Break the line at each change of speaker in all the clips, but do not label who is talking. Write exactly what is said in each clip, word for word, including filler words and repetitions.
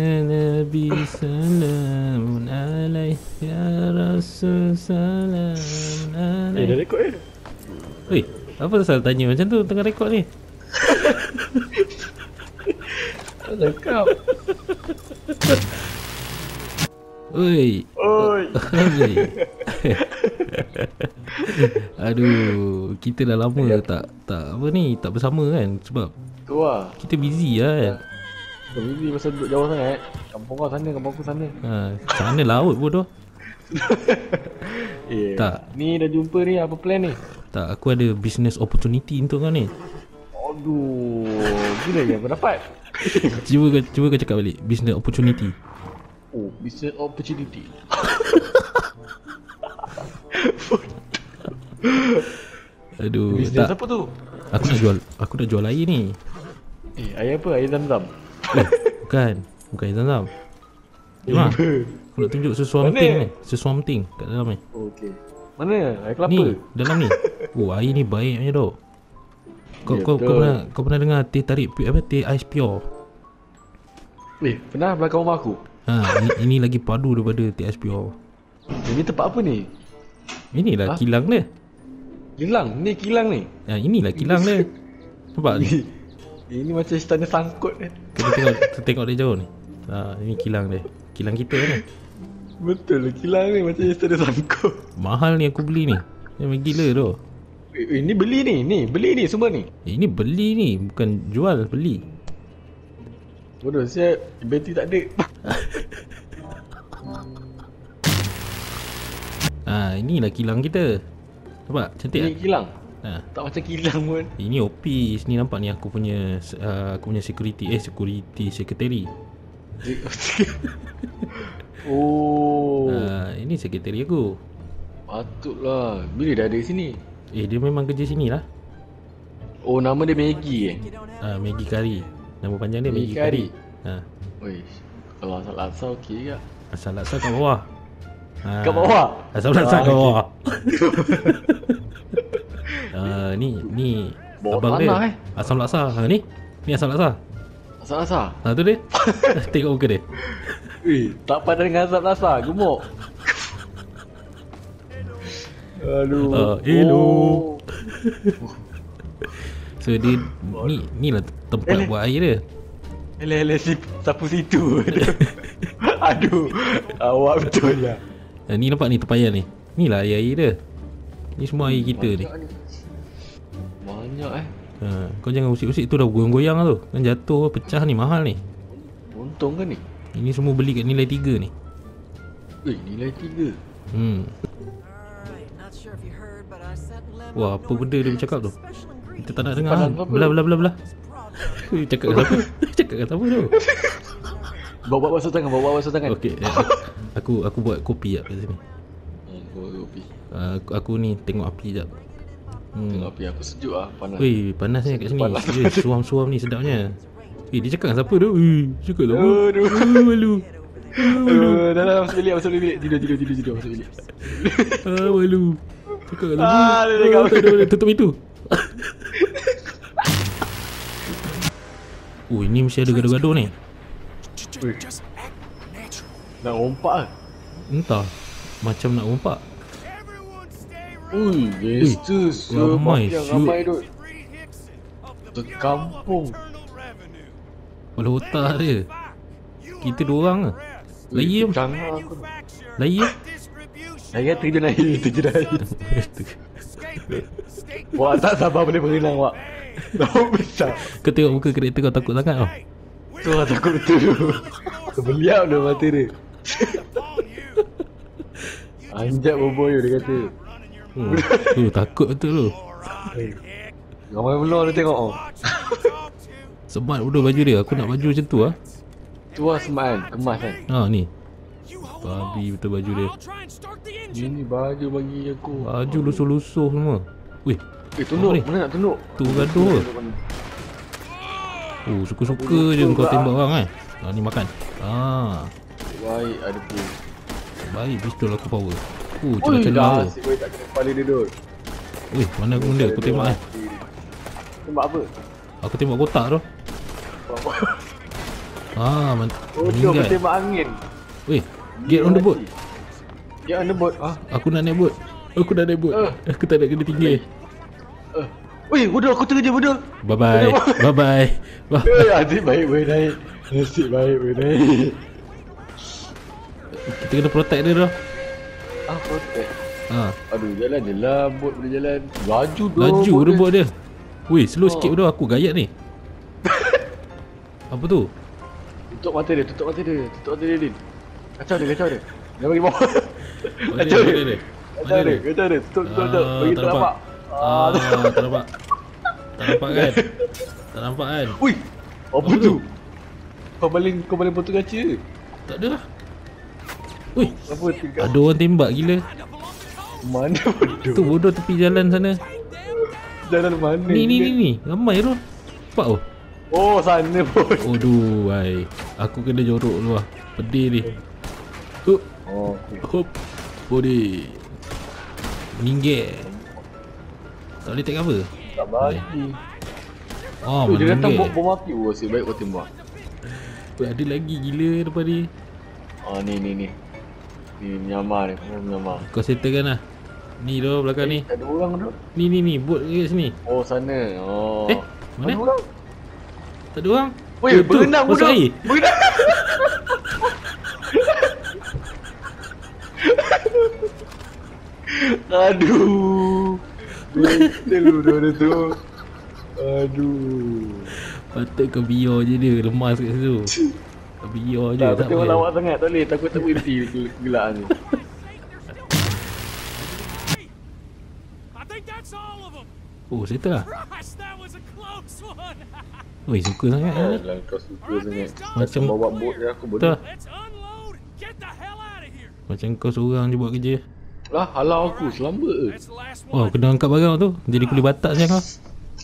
Ya Nabi Salamun alaih, Ya Rasul Salamun alaih.
Eh, dah rekod eh?
Oi, apa pasal tanya macam tu tengah rekod ni?
Tak cakap.
Oi.
Oi.
Oi. Aduh, kita dah lama tak tak apa ni, tak bersama kan, sebab
Tu lah.
kita busy lah kan.
Kau busy pasal duduk jauh sangat. Kampung kau sana, kampung aku sana.
Ha, sana laut bodoh.
Eh,
Tak.
Ni dah jumpa ni, apa plan ni?
Tak, aku ada business opportunity untuk kau ni.
Aduh, gila je aku dapat.
Cuba kau, cuba kau cakap balik, business opportunity.
Oh, business opportunity.
Aduh,
Business
tak.
apa tu?
Aku nak jual, aku nak jual air ni.
Eh, air apa? Air zam-zam?
Eh, bukan, bukan air zam-zam. Jom lah, aku nak tunjuk sesuatu ni, sesuatu kat dalam ni.
Oh, okey. Mana? Air kelapa?
Ni, dalam ni. Oh, air ni baiknya tau. Kau,
Ya,
kau, kau
betul.
pernah kau pernah dengar teh tarik pi- apa teh ais pure?
Eh, pernah belakang rumah aku?
Ha, ini, ini lagi padu daripada teh ais pure.
Ini tempat apa ni?
Inilah
Ha?
kilang dia.
Kilang? Ni kilang ni?
Ha, inilah kilang dia. Nampak ni?
Ini, ini macam istana sangkut ni.
Kau tengok, kau tengok dia jauh ni. Ha, ini kilang dia. Kilang kita ni.
Betul lah, kilang ni macam istana sangkut.
Mahal ni aku beli ni. Memang gila tu.
Eh, eh, ni beli ni, ni beli ni semua ni.
Eh, ini beli ni, bukan jual, beli.
Bodoh, saya bateri tak ada.
Ha, inilah kilang kita. Nampak? Cantik
Ni
tak?
kilang?
Ha.
Tak macam kilang pun.
Ini office ni, nampak ni aku punya uh, aku punya security eh security secretary.
Oh,
Uh, ini secretary aku.
patutlah. Bila dah ada di sini?
Eh, dia memang kerja sini lah.
Oh, nama dia Maggie eh?
Ah, uh, Maggie Curry. Nama panjang dia
Maggie
Maggie Curry. Ha.
Oi, kalau asal asal okey ke?
Asal laksa kat bawah. Ha.
Kat bawah?
Asal laksa
Ah,
kat
okey.
bawah. Ah, ni ni
Bawah
abang
tanah,
dia.
eh?
Asam laksa. Ha, ni. Ni asam laksa.
Asal asal?
Ha, tu dia. Tengok muka dia.
Eh, tak padan dengan asap asal, gemuk. Aduh.
Ah, hello.
Oh.
So dia ni ni lah tempat
Eh,
buat air dia.
Ele-ele si sapu situ. Aduh. Awak betul ya.
Ha, ni nampak ni tempayan ni. Ni lah air-air dia. Ni semua air kita ni.
Banyak eh.
Ha, kau jangan usik-usik tu dah goyang-goyang lah tu. Kan jatuh pecah ni, mahal ni.
Untung kan ni?
Ini semua beli kat nilai tiga ni.
Eh, nilai tiga.
Hmm. Wah, apa benda dia bercakap tu? Kita tak nak dengar kan? Belah belah belah belah. Eh, cakap kat siapa? Cakap kat siapa tu?
Bawa bawa basuh tangan, bawa bawa basuh tangan.
Okey, eh, aku aku buat kopi jap kat sini.
Hmm, bawa kopi.
Uh, aku, aku ni tengok api jap.
Tengok
Hmm.
api aku sejuk ah, panas.
Weh, panasnya kat sini.
Panas.
Eh, suam-suam ni sedapnya. Eh, dia cakap dengan siapa tu? Eh, cakap lah.
Aduh.
Eh, malu.
Uh, dah dah masuk bilik, masuk bilik. Tidur tidur tidur tidur masuk bilik.
Ah, malu. Cakap lah.
Ah, dia cakap.
Ah, tak ada, tak ada. Tutup itu. Oh, ini mesti ada gaduh-gaduh ni.
Weh. Nak rompak ah.
Entah. Macam nak rompak.
Ui, gangster
ramai,
yang
siut.
ramai duk. Terkampung.
Kepala otak dia. Kita dua orang lah. Layim.
Canggah aku.
Layim.
Saya terjun air, terjun air. Wah, tak sabar boleh berenang, Wak. Laut besar.
Kau tengok muka kereta kau takut sangat tau.
Tu lah takut betul. Terbeliak dah mata dia. Anjat boboyo dia kata.
Hmm. Tu takut betul tu.
Ramai belah dia tengok oh.
Semat bodoh baju dia. Aku nak baju macam tu lah.
Tu lah smart kan, kemas kan.
Ha, ni. Babi betul baju dia.
Ini baju bagi aku.
Baju lusuh-lusuh semua. Weh,
Eh tunduk,
Apa ni?
mana nak tunduk?
tu gaduh ke? Oh, suka-suka je kau tembak orang eh. Ha, ni makan. Ha,
Baik, ada pun.
baik pistol aku power. Oh,
Oi,
celah-celah
dah
tu.
asyik boleh tak kena kepala dia dul.
Weh, mana aku benda aku tembak eh.
Tembak apa?
Aku tembak kotak tu. Ah, men
Oh, tu
meninggal.
bertembak angin.
Weh, get on the boat.
Get on the boat. Ah.
Aku nak naik boat. Aku nak naik boat.
Uh.
Aku tak nak kena tinggi.
Uh. Weh, bodoh aku tengah je bodoh.
Bye bye. Bye bye. Bye.
Eh, nasib baik boleh naik. Nasib baik boleh naik.
Kita kena protect dia dah.
Ah, protect.
Ha.
Aduh, jalan je lah. Bot boleh jalan. Laju tu.
Laju
bot
dia buat dia. Weh, slow oh. sikit bodoh. Aku gayat ni. Apa tu?
Tutup mata dia, tutup mata dia. Tutup mata dia, Din. Kacau dia, kacau dia. Dia bagi bawah.
Mana
Kacau
dia?
dia.
dia?
Kacau dia, kacau dia. Tutup, tutup, tutup. Bagi tak nampak.
Ah, tak nampak. Tak nampak kan? Tak nampak kan?
Ui, apa tu? Kau baling, kau baling potong kaca.
Tak ada lah. Ui,
apa tingkat?
ada orang tembak gila.
Mana bodoh?
Tu bodoh tepi jalan sana.
Jalan mana?
Ni ni ni ni. Ramai tu. Nampak tu?
Oh, sana pun.
Aduh, hai. Aku kena jorok tu lah. Pedih ni. Hup.
Oh,
Hup. Bodi. Meninggal. Tak boleh take apa?
tak bagi.
Oh,
Tu, dia datang
meninggal.
bom bom api. Oh, asyik baik kau tembak.
Ada lagi gila depan ni.
Oh, ni ni ni. Ni menyamar ni, menyamar.
Kau settlekan lah. Ni tu belakang ni.
Tak ada orang tu.
Ni ni ni, boat kat sini.
Oh, sana. Oh.
Eh, mana?
Ada orang?
Tak ada orang.
Weh,
Eh, tu,
berenang
masuk
bodoh.
air.
Berenang. Aduh. Betul bodoh dia tu. Aduh.
Patut kau biar je dia lemas kat situ. Kau biar je
Tak,
tak
betul
apa.
lawak sangat. Tak boleh. Takut tak berhenti gelak ni.
Oh, settle lah. Oi, suka sangat
Oh,
ni.
lah, kau suka sangat.
Macam
bawa bot dia aku bodoh.
Tak. Macam kau seorang je buat kerja.
Lah, halau aku selamba ke?
Oh, kena angkat barang tu. Jadi kulit batak siang kau.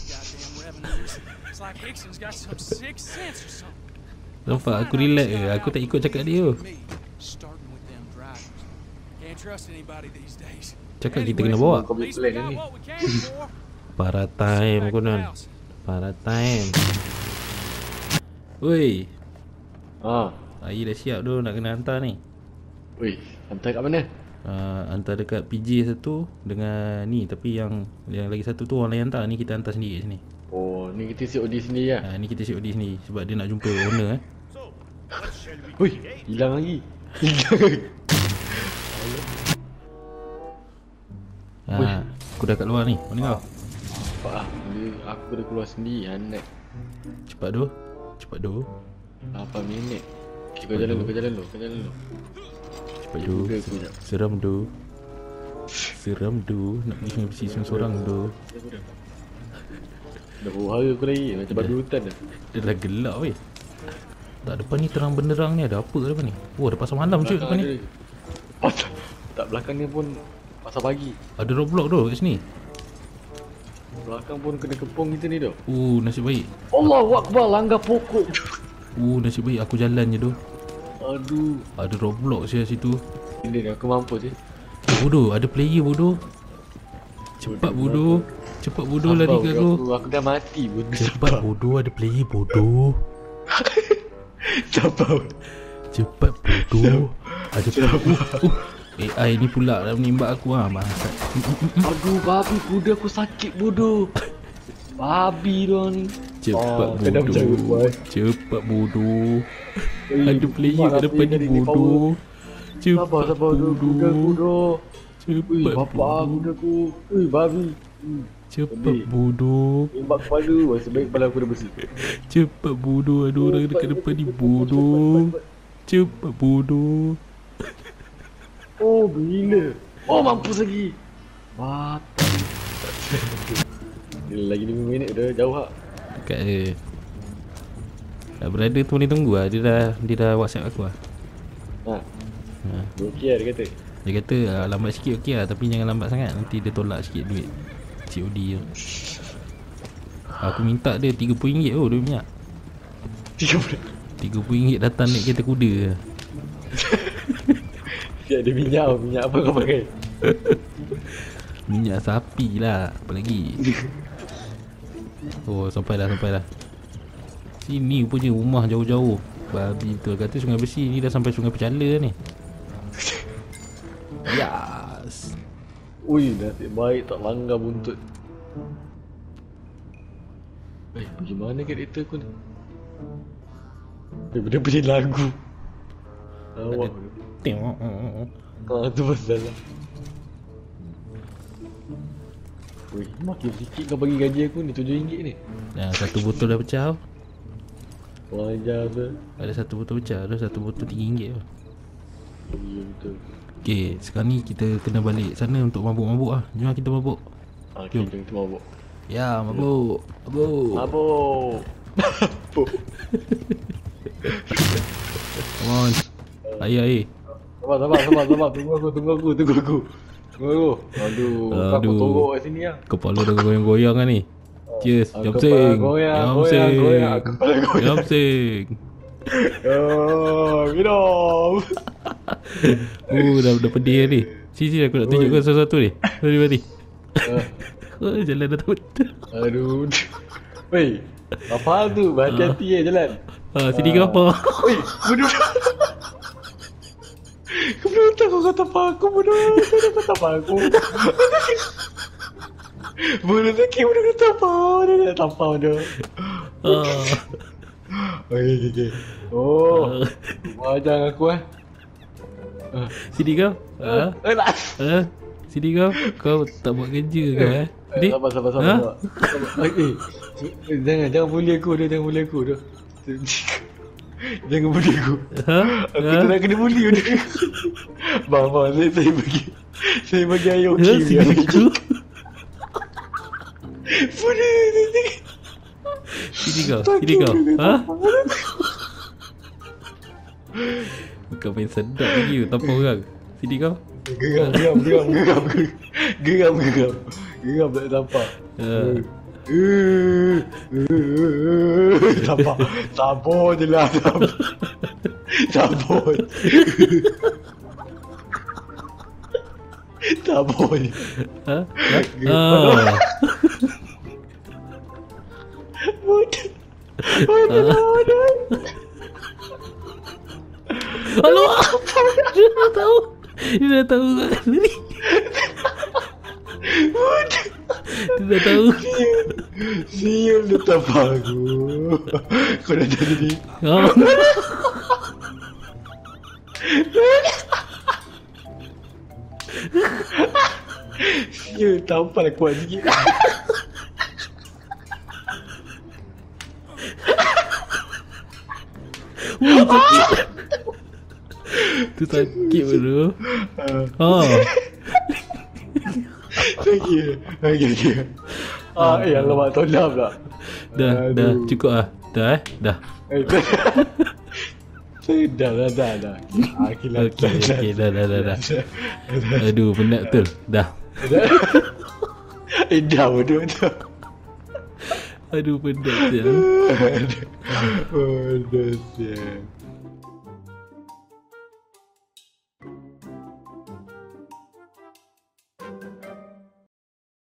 Nampak aku relax je. Aku tak ikut cakap dia tu. Cakap kita kena bawa.
Kau boleh plan ni.
Para time konon. Para time. Oi.
Ha.
Air dah siap tu nak kena hantar ni.
Weh, hantar kat mana?
Uh, hantar dekat P J satu dengan ni, tapi yang yang lagi satu tu orang lain hantar. Ni kita hantar sendiri kat sini.
Oh, ni kita C O D sendiri lah.
Ha, ni kita C O D sendiri sebab dia nak jumpa owner eh.
Hui, hilang lagi. Hilang.
Ha, aku dah kat luar ni. Mana kau?
Cepat lah. Dia, aku kena keluar sendiri. Anak.
Cepat tu. Cepat tu.
lapan minit. Okay, kau jalan dulu, kau jalan dulu, kau jalan dulu.
Cepat tu. Seram tu. Seram tu. Nak pergi mesti seorang tu.
Dah berhara aku lagi. Macam babi hutan dah.
Dia dah gelap weh. Tak, depan ni terang benderang ni. Ada apa depan ni? Oh, ada pasar malam cuy depan ni.
Pasar. Tak, belakang ni pun pasar pagi.
Ada roadblock tu kat sini.
Belakang pun kena kepung kita ni tu.
Oh, nasib baik.
Allahu Akbar, langgar pokok.
Oh, nasib baik aku jalan je tu.
Aduh.
Ada roadblock saya situ.
Ini aku mampus je.
Bodoh, ada player bodoh. Cepat bodoh. Cepat bodoh lari kat aku.
Aku, aku dah mati pun.
Cepat bodoh, ada player bodoh.
Sabar.
Cepat bodoh. Ada player. Oh, A I ni pula dah menembak aku ah, bangsat.
Aduh, babi kuda aku sakit bodoh. Babi dia ni.
Cepat bodoh. Cepat bodoh. Ada player kat depan ni bodoh.
Sabar,
Cepat
sabar kuda
bodoh.
kuda. Ui,
Cepat
bapak
bodoh.
kuda aku. Ui, babi. Hmm.
Cepat bodoh.
Tembak kepala, nasib baik kepala aku dah bersih.
Cepat bodoh. Ada orang dekat depan ni bodoh. Cepat bodoh.
Oh, bila? Oh, mampus lagi. Mati. Lagi lima minit dah jauh tak?
Dekat dia. Dah berada tu ni tunggu lah. Dia dah, dia dah WhatsApp aku lah.
Ha.
Ha.
Okey lah dia kata.
Dia kata ah, lambat sikit okey lah. Tapi jangan lambat sangat. Nanti dia tolak sikit duit C O D tu. Aku minta dia tiga puluh ringgit oh dia minyak. tiga puluh ringgit datang naik kereta kuda.
Siap ada minyak. Minyak apa kau pakai?
Minyak sapi lah. Apa lagi? Oh, sampai dah, sampai dah. Sini punya rumah jauh-jauh. Babi betul. Kata sungai besi ni dah sampai sungai Pecala ni. Yes.
Ui, nasib baik tak langgar buntut. Eh, bagaimana karakter aku ni? Eh, benda bunyi lagu. Awak.
Tengok.
Ah, tu pasal lah. Ui, makin sikit kau bagi gaji aku ni, tujuh ringgit ni.
Dah satu botol dah pecah.
Wajar tu.
Ada satu botol pecah, ada satu botol tiga ringgit.
Ya betul.
Okay, sekarang ni kita kena balik sana untuk mabuk-mabuk lah. Jom kita mabuk.
Ah, okay, jom kita mabuk.
Ya, mabuk. Mabuk.
Mabuk. Mabuk.
Come on. Air, air.
Sabar, sabar, sabar, sabar. Tunggu aku, tunggu aku, tunggu aku. Tunggu aku. Aduh,
Aduh.
aku togok kat sini lah.
Kepala dah goyang-goyang kan ni. Cheers,
Ah,
jam
kepala
sing.
goyang,
Jam
goyang,
sing.
goyang. Kepala goyang.
Jam sing.
Oh, minum.
Oh, dah, dah pedih ni. Sini, sini aku nak tunjukkan sesuatu ni. Mari, mari. Oh, jalan dah tak betul.
Aduh. Weh, apa hal tu? Berhati-hati eh jalan.
Ha, sini ke apa?
Weh, bodoh. Kau belum tahu kau kata apa aku, bodoh. Kau kata apa aku. Bodoh sikit, bodoh kata apa. Bodoh kata apa, bodoh.
Ah.
Okey, okey, okey. Oh, wajah aku eh.
Sini kau. Ha?
Eh, tak.
Ha? Sini kau. Kau tak buat kerja kau eh? Sini.
Sabar, sabar, sabar.
Ha?
sabar. Eh, eh, jangan, jangan bully aku dah, jangan bully aku dah. Jangan bully aku.
Ha?
Aku
Ha?
tak nak kena bully dah. Bang, bang, saya, saya bagi saya bagi air
Ha?
okey.
Sini kau.
Bodoh.
Sini kau. Sini kau. Ha? Kau main sedap lagi tanpa orang. Sini kau.
Geram, geram, geram, geram. Geram, geram. Geram tak nampak.
Ha.
Sabar. Sabar je lah. Sabar. Sabar. Sabar je.
Ha? Ha?
Bodoh. Bodoh. Bodoh.
Alamak. Dia dah tahu. Dia dah tahu kat sini.
Bodoh.
Dia dah tahu.
Siul dia tapak aku. Kau dah jadi ni.
Ha?
Siul tampal kuat sikit.
Oh, sakit. Tu sakit bodoh. Ha.
Sakit. Sakit, sakit. Ah, eh, alamak, tolak pula.
Dah, dah cukup ah. Dah eh? Dah.
Eh, dah, dah, dah, dah. Ah, okay, lah,
Okey, okey, dah, dah, dah, dah. Aduh, penat betul. Dah.
Eh, dah, bodoh, dah.
Aduh, penat je.
Bodoh, siap.